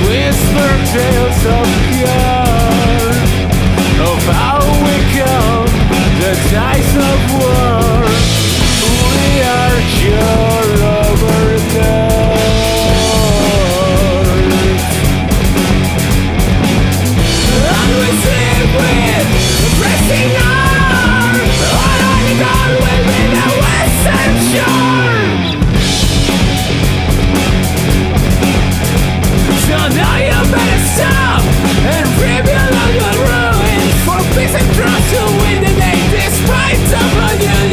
whisper tales of yore, of how we come, the ties of war. We are your overlords. And we sleep with pressing arm, all on the gun will be the western shore. So now you better stop and rebuild all your ruins, for peace and trust to win the day despite of all you